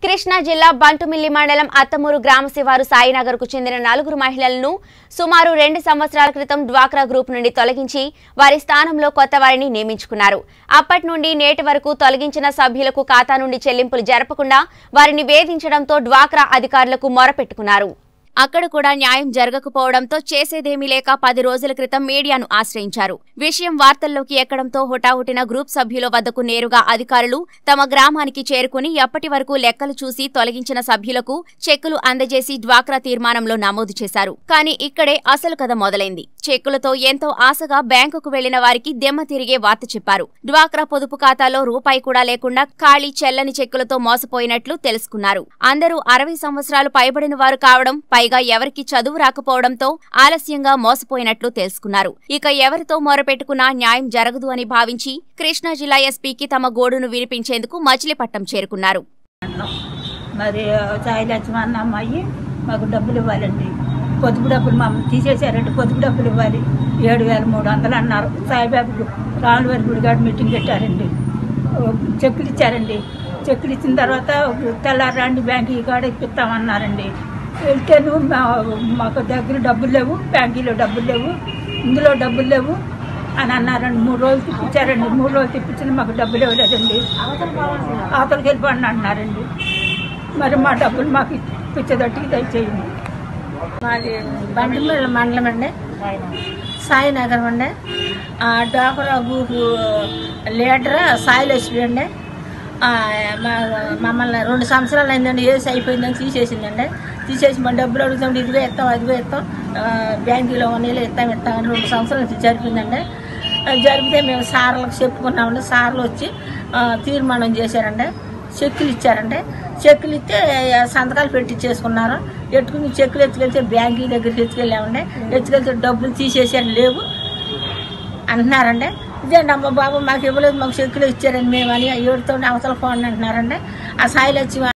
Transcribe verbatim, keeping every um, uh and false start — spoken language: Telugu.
కృష్ణా జిల్లా బంటుమిల్లి మండలం అత్తమూరు గ్రామ శివారు సాయినగర్ కు చెందిన నలుగురు మహిళలను సుమారు రెండు సంవత్సరాల క్రితం డ్వాక్రా గ్రూప్ నుండి తొలగించి వారి స్థానంలో కొత్త వారిని నియమించుకున్నారు. అప్పటి నుండి నేటి వరకు తొలగించిన సభ్యులకు ఖాతా నుండి చెల్లింపులు జరపకుండా వారిని వేధించడంతో డ్వాక్రా అధికారులకు మొరపెట్టుకున్నారు. అక్కడ కూడా న్యాయం జరగకపోవడంతో చేసేదేమీ లేక పది రోజుల క్రితం మీడియాను ఆశ్రయించారు. విషయం వార్తల్లోకి ఎక్కడంతో హుటాహుటిన గ్రూప్ సభ్యుల వద్దకు నేరుగా అధికారులు తమ గ్రామానికి చేరుకుని ఎప్పటి వరకు లెక్కలు చూసి తొలగించిన సభ్యులకు చెక్కులు అందజేసి డ్వాక్రా తీర్మానంలో నమోదు చేశారు. కానీ ఇక్కడే అసలు కథ మొదలైంది. చెక్కులతో ఎంతో ఆశగా బ్యాంకుకు వెళ్లిన వారికి దెమ్మ తిరిగే వార్త చెప్పారు. డ్వాక్రా పొదుపు ఖాతాలో రూపాయి కూడా లేకుండా ఖాళీ చెల్లని చెక్కులతో మోసపోయినట్లు తెలుసుకున్నారు. అందరూ అరవై సంవత్సరాలు పైబడిన వారు కావడం, పైగా ఎవరికి చదువు రాకపోవడంతో ఆలస్యంగా మోసపోయినట్లు తెలుసుకున్నారు. ఇక ఎవరితో మొరపెట్టుకున్నా న్యాయం జరగదు అని భావించి కృష్ణా జిల్లా ఎస్పీకి తమ గోడును వినిపించేందుకు మచిలీపట్నం చేరుకున్నారు. మరి సాయి లక్ష్మణ్ అమ్మాయి మాకు డబ్బులు ఇవ్వాలండి. పొదుపు డబ్బులు మా తీసేశారండి. పొదుపు డబ్బులు ఇవ్వాలి. ఏడు వేల మూడు వందలు అన్నారు. సాయిబాబు రాములవారి గుడిగాడు మీటింగ్ పెట్టారండి. చెక్కులు ఇచ్చారండి. చెక్కులు ఇచ్చిన తర్వాత తెల్లారండి బ్యాంకు కాడ ఇప్పిస్తామన్నారండి. వెళ్తేను మాకు దగ్గర డబ్బులు లేవు, బ్యాంకీలో డబ్బులు లేవు, ఇందులో డబ్బులు లేవు అని అన్నారండి. మూడు రోజులు తిప్పించారండి. మూడు రోజులు తిప్పించిన మాకు డబ్బులు ఇవ్వలేదండి. అవతలకి వెళ్ళిపోండి అన్నారండి. మరి మా డబ్బులు మాకు ఇప్పించేటట్టుకి దయచేయండి. మాది బంటుమిల్లి మండలం అండి, సాయినగర్ అండి. డ్వాక్రా గ్రూప్ లీడర్ సాయి లక్ష్మి అండి. మమ్మల్ని రెండు సంవత్సరాలు అయిందండి. ఏసి అయిపోయిందని తీసేసిందండి. తీసేసి మన డబ్బులు అడుగుతాం, ఇదిగో ఇస్తాం అదిగో ఇస్తాం, బ్యాంకులో నీళ్ళు ఇస్తాం ఇస్తామని రెండు సంవత్సరాల నుంచి జరిపిందండి. జరిపితే మేము సార్లకు చెప్పుకున్నామండి. సార్లు వచ్చి తీర్మానం చేశారండి. చెక్కులు ఇచ్చారండి. చెక్కులు ఇస్తే సంతకాలు పెట్టి చేసుకున్నారు. ఎట్టుకుని చెక్కులు ఎత్తుకెళ్తే బ్యాంకు దగ్గరికి ఎత్తుకెళ్ళామండి. ఎత్తుకెళ్తే డబ్బులు తీసేసారు, లేవు అంటున్నారండి. ఇదేండి అమ్మ బాబు మాకు ఇవ్వలేదు, మాకు చెక్కులు ఇచ్చారండి మేము అని ఏడుతో అవతల ఫోన్ అంటున్నారండి. ఆ సాయి లక్ష్మి